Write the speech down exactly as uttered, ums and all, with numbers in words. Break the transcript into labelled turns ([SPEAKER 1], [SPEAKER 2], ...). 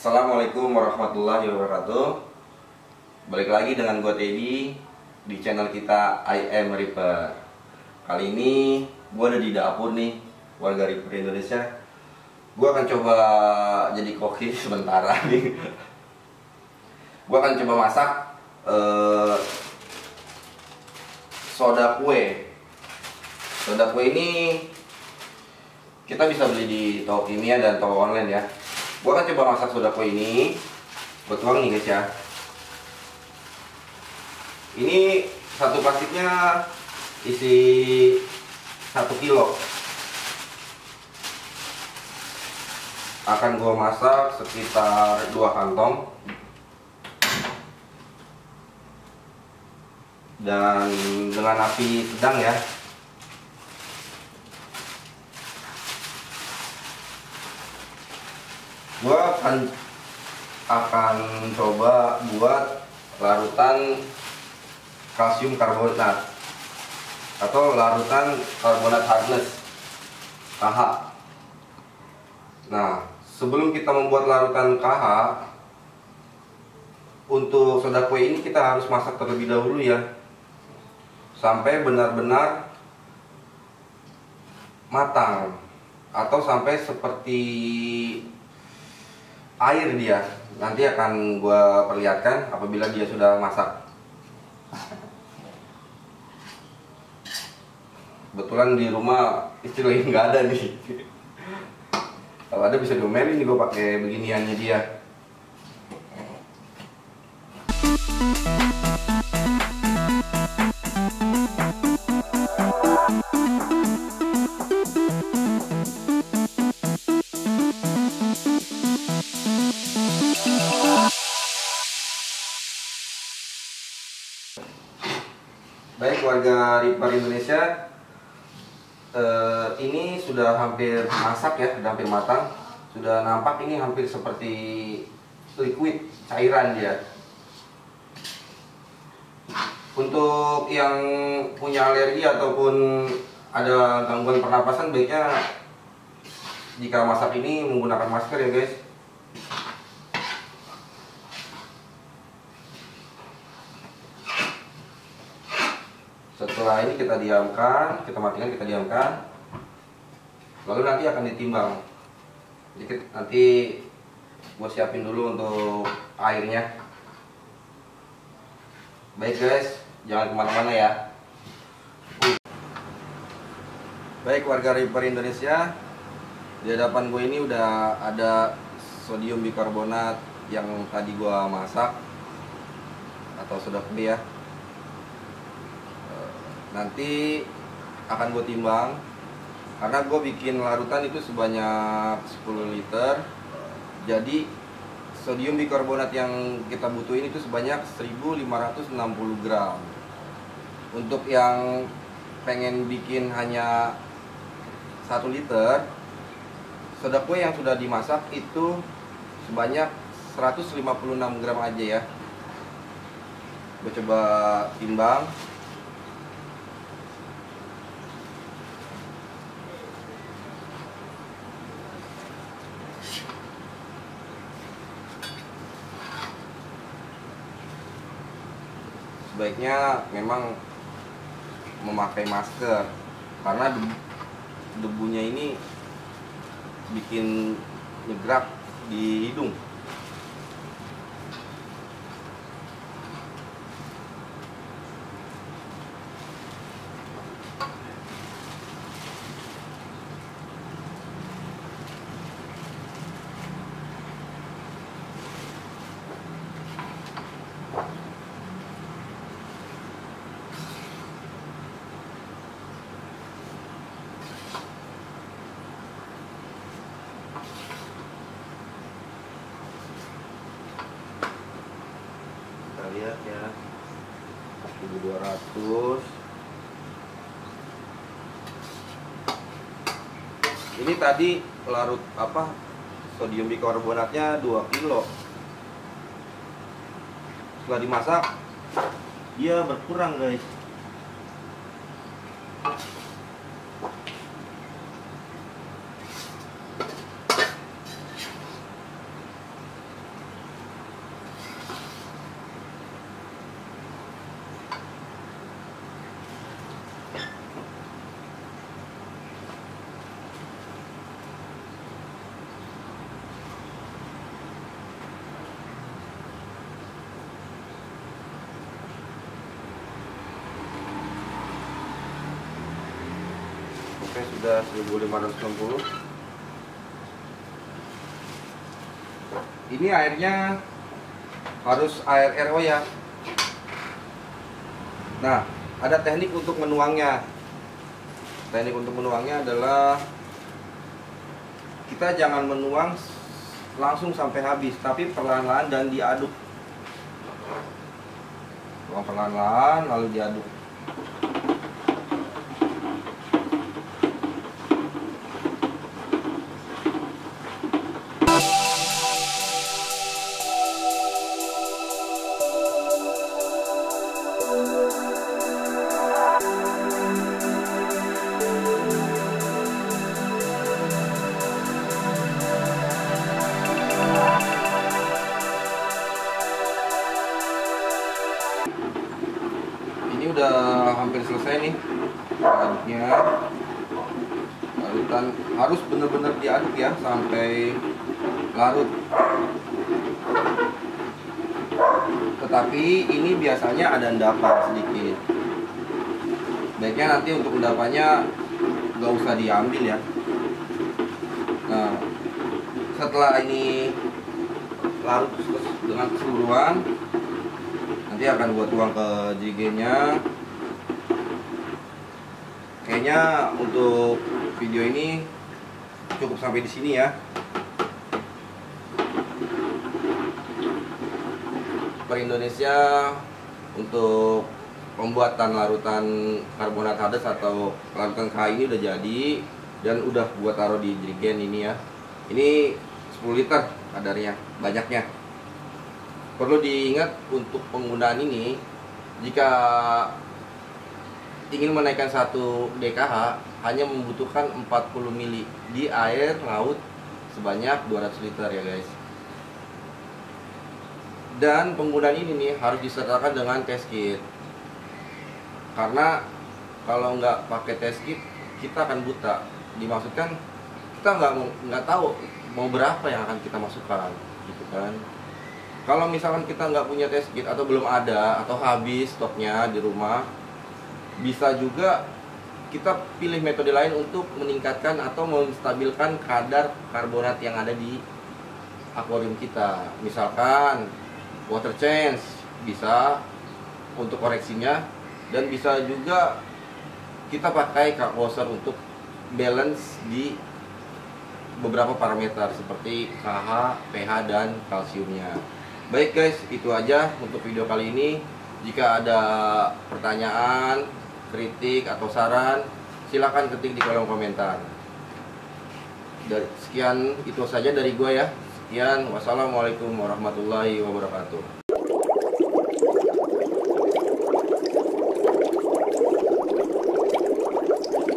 [SPEAKER 1] Assalamualaikum warahmatullahi wabarakatuh. Balik lagi dengan gue Teddy di channel kita I Am Reaper. Kali ini gue ada di dapur nih, warga Reaper Indonesia. Gue akan coba jadi koki sementara nih. Gue akan coba masak uh, soda kue. Soda kue ini kita bisa beli di toko kimia dan toko online ya. Gua akan coba masak soda kue ini. Gua tuang nih guys ya. Ini satu plastiknya isi satu kilo. Akan gua masak sekitar dua kantong. Dan dengan api sedang ya. Gua akan akan coba buat larutan kalsium karbonat atau larutan karbonat hardness K H. Nah, sebelum kita membuat larutan K H untuk soda kue ini kita harus masak terlebih dahulu ya, sampai benar-benar matang atau sampai seperti air dia. Nanti akan gue perlihatkan apabila dia sudah masak. Kebetulan di rumah istri lagi nggak ada nih. Kalau ada bisa diomelin nih gue pakai beginiannya dia. Baik warga Reaper Indonesia, eh, ini sudah hampir masak ya, sudah hampir matang, sudah nampak ini hampir seperti liquid, cairan dia. Untuk yang punya alergi ataupun ada gangguan pernapasan, baiknya jika masak ini menggunakan masker ya guys. Setelah ini kita diamkan, kita matikan, kita diamkan. Lalu nanti akan ditimbang. Jadi nanti gue siapin dulu untuk airnya. Baik guys, jangan kemana-mana ya. Baik warga Reaper Indonesia, di hadapan gue ini udah ada sodium bikarbonat yang tadi gue masak atau soda kue ya. Nanti akan gue timbang karena gue bikin larutan itu sebanyak sepuluh liter. Jadi sodium bikarbonat yang kita butuhin itu sebanyak seribu lima ratus enam puluh gram. Untuk yang pengen bikin hanya satu liter, soda kue yang sudah dimasak itu sebanyak seratus lima puluh enam gram aja ya. Gue coba timbang. Sebaiknya memang memakai masker karena debu, debunya ini bikin nyegrap di hidung. Lihat ya, seribu dua ratus. Ini tadi larut apa sodium bikarbonatnya dua kilo. Setelah dimasak dia berkurang guys. Oke, sudah seribu lima ratus enam puluh. Ini airnya harus air R O ya. Nah, ada teknik untuk menuangnya. Teknik untuk menuangnya adalah kita jangan menuang langsung sampai habis, tapi perlahan-lahan dan diaduk. Tuang perlahan-lahan lalu diaduk. Ini udah hampir selesai nih aduknya. Larutan harus benar-benar diaduk ya sampai larut. Tetapi ini biasanya ada endapan sedikit. Baiknya nanti untuk endapannya nggak usah diambil ya. Nah, setelah ini larut dengan keseluruhan, nanti akan gua tuang ke jigenya. Kayaknya untuk video ini cukup sampai di sini ya. Per Indonesia untuk pembuatan larutan karbonat hades atau larutan K H ini udah jadi dan udah gua taruh di jerigen ini ya. Ini sepuluh liter kadarnya, banyaknya. Perlu diingat untuk penggunaan ini, jika ingin menaikkan satu D K H hanya membutuhkan empat puluh mili di air laut sebanyak dua ratus liter ya guys. Dan penggunaan ini nih harus disertakan dengan test kit. Karena kalau nggak pakai test kit kita akan buta. Dimaksudkan kita nggak nggak tahu mau berapa yang akan kita masukkan, gitu kan. Kalau misalkan kita nggak punya test kit atau belum ada atau habis stoknya di rumah, bisa juga kita pilih metode lain untuk meningkatkan atau menstabilkan kadar karbonat yang ada di akuarium kita. Misalkan water change bisa untuk koreksinya, dan bisa juga kita pakai K washer untuk balance di beberapa parameter seperti K H, pH, dan kalsiumnya. Baik guys, itu aja untuk video kali ini. Jika ada pertanyaan, kritik, atau saran, silahkan ketik di kolom komentar. Dan sekian itu saja dari gue ya. Sekian, wassalamualaikum warahmatullahi wabarakatuh.